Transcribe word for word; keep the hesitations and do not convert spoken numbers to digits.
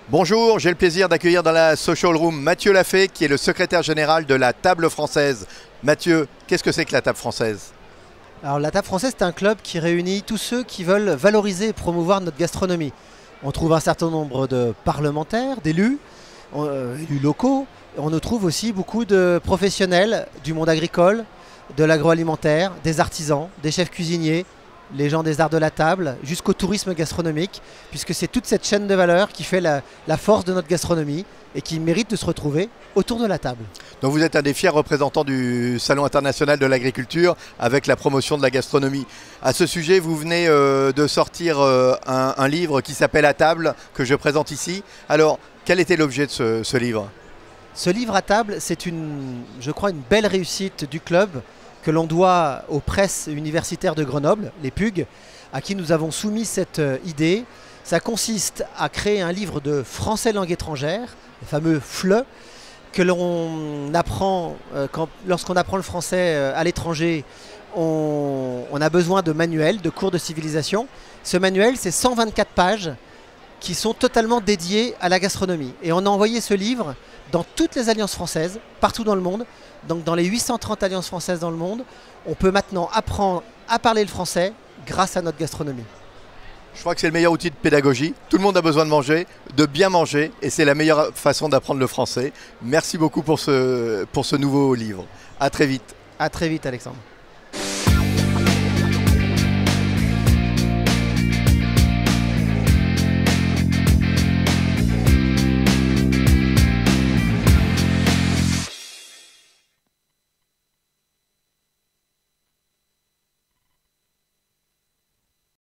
Bonjour, j'ai le plaisir d'accueillir dans la Social Room Mathieu Lafay, qui est le secrétaire général de la Table Française. Mathieu, qu'est-ce que c'est que la Table Française? Alors la Table Française, c'est un club qui réunit tous ceux qui veulent valoriser et promouvoir notre gastronomie. On trouve un certain nombre de parlementaires, d'élus, euh, élus locaux. On nous trouve aussi beaucoup de professionnels du monde agricole, de l'agroalimentaire, des artisans, des chefs cuisiniers, les gens des arts de la table, jusqu'au tourisme gastronomique, puisque c'est toute cette chaîne de valeur qui fait la, la force de notre gastronomie et qui mérite de se retrouver autour de la table. Donc vous êtes un des fiers représentants du Salon international de l'agriculture avec la promotion de la gastronomie. À ce sujet, vous venez euh, de sortir euh, un, un livre qui s'appelle À table, que je présente ici. Alors, quel était l'objet de ce, ce livre? Ce livre à table, c'est une, je crois, une belle réussite du club que l'on doit aux presses universitaires de Grenoble, les P U G, à qui nous avons soumis cette idée. Ça consiste à créer un livre de français langue étrangère, le fameux F L E, que l'on apprend, euh, quand, lorsqu'on apprend le français euh, à l'étranger, on, on a besoin de manuels, de cours de civilisation. Ce manuel, c'est cent vingt-quatre pages qui sont totalement dédiées à la gastronomie. Et on a envoyé ce livre dans toutes les alliances françaises, partout dans le monde. Donc dans les huit cent trente alliances françaises dans le monde, on peut maintenant apprendre à parler le français grâce à notre gastronomie. Je crois que c'est le meilleur outil de pédagogie. Tout le monde a besoin de manger, de bien manger, et c'est la meilleure façon d'apprendre le français. Merci beaucoup pour ce, pour ce nouveau livre. À très vite. À très vite, Alexandre.